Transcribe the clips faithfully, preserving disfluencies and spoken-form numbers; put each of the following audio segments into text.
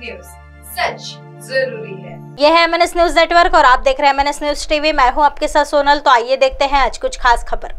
News, सच जरूरी है। यह है M N S news network और आप देख रहे हैं M N S news TV. मैं हूं आपके साथ सोनल। तो आइए देखते हैं आज कुछ खास खबर।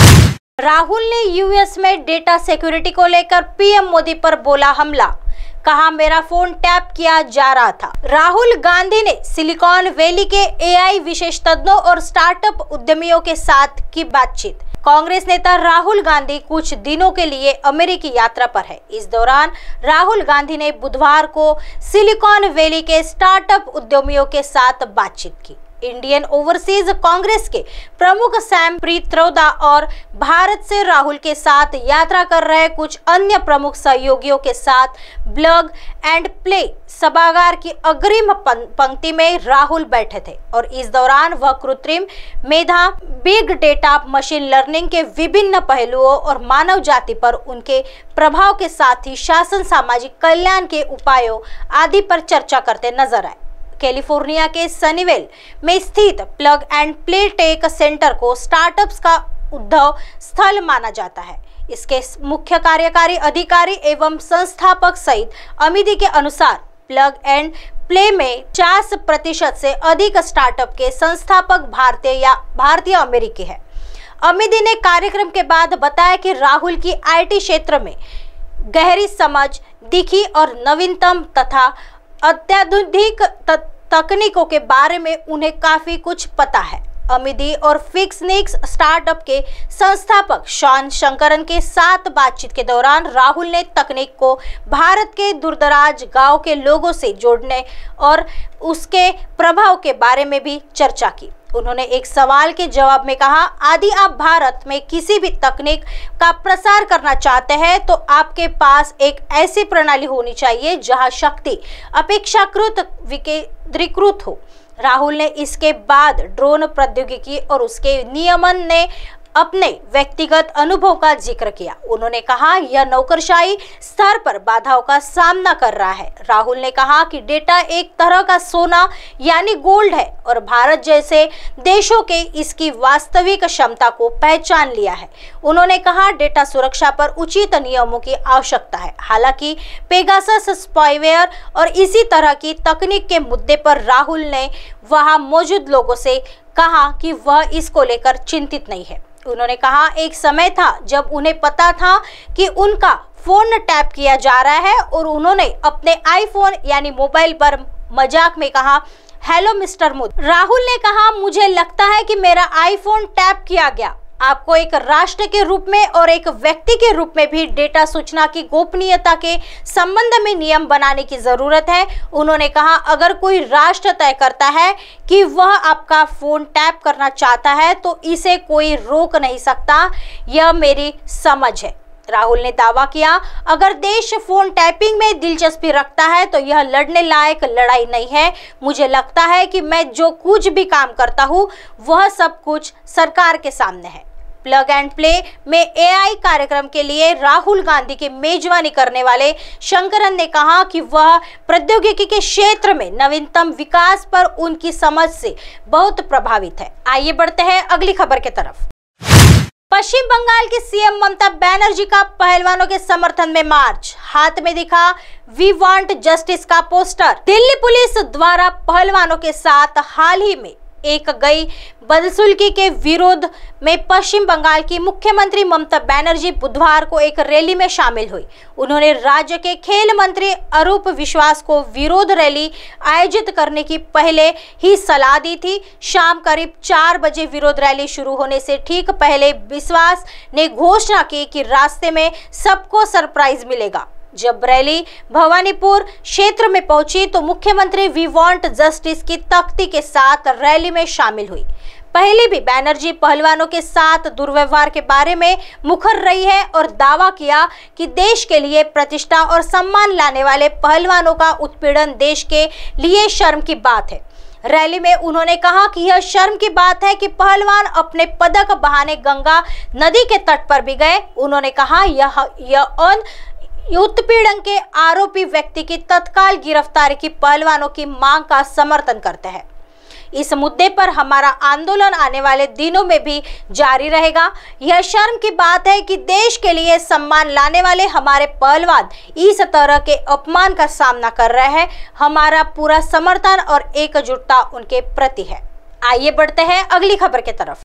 राहुल ने यू एस में डेटा सिक्योरिटी को लेकर पी एम मोदी पर बोला हमला, कहा मेरा फोन टैप किया जा रहा था। राहुल गांधी ने सिलिकॉन वैली के ए आई विशेषज्ञों और स्टार्टअप उद्यमियों के साथ की बातचीत। कांग्रेस नेता राहुल गांधी कुछ दिनों के लिए अमेरिकी यात्रा पर है। इस दौरान राहुल गांधी ने बुधवार को सिलिकॉन वैली के स्टार्टअप उद्यमियों के साथ बातचीत की। इंडियन ओवरसीज कांग्रेस के प्रमुख सैम प्रीत्रोदा और भारत से राहुल के साथ यात्रा कर रहे कुछ अन्य प्रमुख सहयोगियों के साथ प्लग एंड प्ले सभागार की अग्रिम पंक्ति में राहुल बैठे थे और इस दौरान वह कृत्रिम मेधा, बिग डेटा, मशीन लर्निंग के विभिन्न पहलुओं और मानव जाति पर उनके प्रभाव के साथ ही शासन, सामाजिक कल्याण के उपायों आदि पर चर्चा करते नजर आए। कैलिफोर्निया के सनीवेल में स्थित plug and play tech centre को स्टार्टअप्स का उद्भव स्थल माना जाता है। इसके मुख्य कार्यकारी अधिकारी एवं संस्थापक सईद अमीदी के अनुसार प्लग एंड प्ले में पचास प्रतिशत से अधिक स्टार्टअप के संस्थापक भारतीय या भारतीय अमेरिकी है। अमीदी ने कार्यक्रम के बाद बताया कि राहुल की आई टी क्षेत्र में गहरी समझ दिखी और नवीनतम तथा अत्याधुनिक तकनीकों के बारे में उन्हें काफी कुछ पता है। अमीदी और फिक्सनिक्स स्टार्टअप के संस्थापक शॉन शंकरन के साथ बातचीत के दौरान राहुल ने तकनीक को भारत के दूरदराज गांव के लोगों से जोड़ने और उसके प्रभाव के बारे में भी चर्चा की। उन्होंने एक सवाल के जवाब में कहा, यदि आप भारत में किसी भी तकनीक का प्रसार करना चाहते हैं तो आपके पास एक ऐसी प्रणाली होनी चाहिए जहां शक्ति अपेक्षाकृत विकेंद्रीकृत हो। राहुल ने इसके बाद ड्रोन प्रौद्योगिकी और उसके नियमन ने अपने व्यक्तिगत अनुभव का जिक्र किया। उन्होंने कहा यह नौकरशाही स्तर पर बाधाओं का सामना कर रहा है। राहुल ने कहा कि डेटा एक तरह का सोना यानी गोल्ड है और भारत जैसे देशों के इसकी वास्तविक क्षमता को पहचान लिया है। उन्होंने कहा डेटा सुरक्षा पर उचित नियमों की आवश्यकता है। हालांकि पेगासस स्पाईवेयर और इसी तरह की तकनीक के मुद्दे पर राहुल ने वहां मौजूद लोगों से कहा कि वह इसको लेकर चिंतित नहीं है। उन्होंने कहा एक समय था जब उन्हें पता था कि उनका फोन टैप किया जा रहा है और उन्होंने अपने आईफोन यानी मोबाइल पर मजाक में कहा, हेलो मिस्टर मोदी। राहुल ने कहा मुझे लगता है कि मेरा आईफोन टैप किया गया। आपको एक राष्ट्र के रूप में और एक व्यक्ति के रूप में भी डेटा सूचना की गोपनीयता के संबंध में नियम बनाने की जरूरत है। उन्होंने कहा अगर कोई राष्ट्र तय करता है कि वह आपका फोन टैप करना चाहता है तो इसे कोई रोक नहीं सकता, यह मेरी समझ है। राहुल ने दावा किया अगर देश फोन टैपिंग में दिलचस्पी रखता है तो यह लड़ने लायक लड़ाई नहीं है। मुझे लगता है कि मैं जो कुछ भी काम करता हूँ वह सब कुछ सरकार के सामने है। प्लग एंड प्ले में ए आई कार्यक्रम के लिए राहुल गांधी की मेजबानी करने वाले शंकरन ने कहा कि वह प्रौद्योगिकी के क्षेत्र में नवीनतम विकास पर उनकी समझ से बहुत प्रभावित है। आइए बढ़ते हैं अगली खबर की तरफ। पश्चिम बंगाल की सी एम ममता बनर्जी का पहलवानों के समर्थन में मार्च, हाथ में दिखा वी वांट जस्टिस का पोस्टर। दिल्ली पुलिस द्वारा पहलवानों के साथ हाल ही में एक गई बदसलूकी के विरोध में पश्चिम बंगाल की मुख्यमंत्री ममता बनर्जी बुधवार को एक रैली में शामिल हुई। उन्होंने राज्य के खेल मंत्री अरूप विश्वास को विरोध रैली आयोजित करने की पहले ही सलाह दी थी। शाम करीब चार बजे विरोध रैली शुरू होने से ठीक पहले विश्वास ने घोषणा की कि रास्ते में सबको सरप्राइज मिलेगा। जब रैली भवानीपुर क्षेत्र में पहुंची तो मुख्यमंत्री वी वांट जस्टिस की तख्ती के साथ रैली में शामिल हुई। पहले भी बनर्जी पहलवानों के साथ दुर्व्यवहार के बारे में मुखर रही है और दावा किया कि देश के लिए प्रतिष्ठा और सम्मान लाने वाले पहलवानों का उत्पीड़न देश के लिए शर्म की बात है। रैली में उन्होंने कहा कि यह शर्म की बात है कि पहलवान अपने पदक बहाने गंगा नदी के तट पर भी गए। उन्होंने कहा यह यह उत्पीड़न के आरोपी व्यक्ति की तत्काल गिरफ्तारी की पहलवानों की मांग का समर्थन करते हैं। इस मुद्दे पर हमारा आंदोलन आने वाले दिनों में भी जारी रहेगा। यह शर्म की बात है कि देश के लिए सम्मान लाने वाले हमारे पहलवान इस तरह के अपमान का सामना कर रहे हैं। हमारा पूरा समर्थन और एकजुटता उनके प्रति है। आइए बढ़ते हैं अगली खबर की तरफ।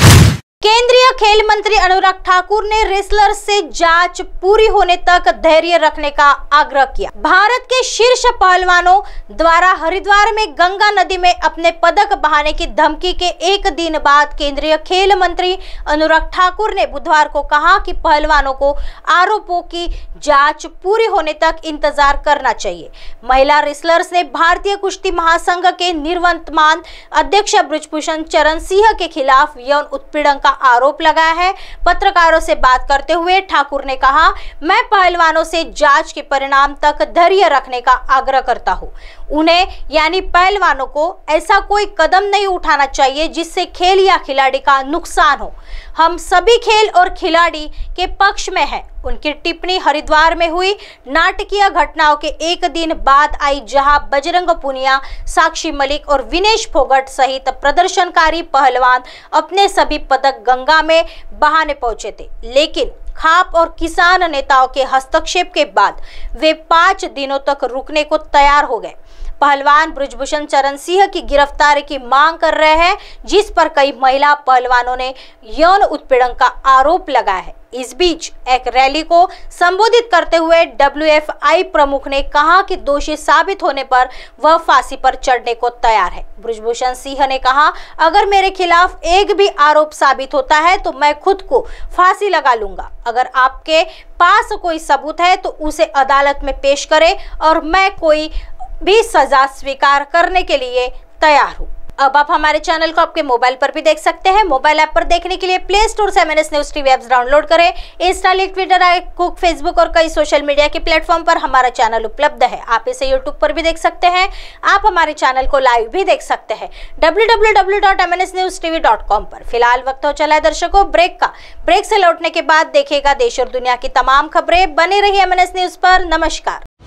केंद्रीय खेल मंत्री अनुराग ठाकुर ने रेसलर से जांच पूरी होने तक धैर्य रखने का आग्रह किया। भारत के शीर्ष पहलवानों द्वारा हरिद्वार में गंगा नदी में अपने पदक बहाने की धमकी के एक दिन बाद केंद्रीय खेल मंत्री अनुराग ठाकुर ने बुधवार को कहा कि पहलवानों को आरोपों की जांच पूरी होने तक इंतजार करना चाहिए। महिला रेसलर्स ने भारतीय कुश्ती महासंघ के निवर्तमान अध्यक्ष बृजभूषण चरण सिंह के खिलाफ यौन उत्पीड़न का आरोप लगाया है। पत्रकारों से बात करते हुए ठाकुर ने कहा, मैं पहलवानों से जांच के परिणाम तक धैर्य रखने का आग्रह करता हूं। उन्हें यानी पहलवानों को ऐसा कोई कदम नहीं उठाना चाहिए जिससे खेल या खिलाड़ी का नुकसान हो। हम सभी खेल और खिलाड़ी के पक्ष में हैं। उनकी टिप्पणी हरिद्वार में हुई नाटकीय घटनाओं के एक दिन बाद आई, जहां बजरंग पुनिया, साक्षी मलिक और विनेश फोगट सहित प्रदर्शनकारी पहलवान अपने सभी पदक गंगा में बहाने पहुंचे थे, लेकिन खाप और किसान नेताओं के हस्तक्षेप के बाद वे पांच दिनों तक रुकने को तैयार हो गए। पहलवान बृजभूषण चरण सिंह की गिरफ्तारी की मांग कर रहे हैं, जिस पर कई महिला पहलवानों ने यौन उत्पीड़न का आरोप लगाया है। इस बीच एक रैली को संबोधित करते हुए डब्ल्यू एफ आई प्रमुख ने कहा कि दोषी साबित होने पर वह फांसी पर चढ़ने को तैयार है। बृजभूषण सिंह ने कहा, अगर मेरे खिलाफ एक भी आरोप साबित होता है तो मैं खुद को फांसी लगा लूंगा। अगर आपके पास कोई सबूत है तो उसे अदालत में पेश करें और मैं कोई भी सजा स्वीकार करने के लिए तैयार हूँ। अब आप हमारे चैनल को आपके मोबाइल पर भी देख सकते हैं। मोबाइल ऐप पर देखने के लिए प्ले स्टोर से M N S news TV apps download करें। इंस्टा, ट्विटर, कुक, फेसबुक और कई सोशल मीडिया के प्लेटफॉर्म पर हमारा चैनल उपलब्ध है। आप इसे यूट्यूब पर भी देख सकते हैं। आप हमारे चैनल को लाइव भी देख सकते हैं W W W dot M N S news TV dot com पर। फिलहाल वक्त हो चला है दर्शकों ब्रेक का। ब्रेक से लौटने के बाद देखेगा देश और दुनिया की तमाम खबरें। बने रहिए एम एन एस न्यूज पर। नमस्कार।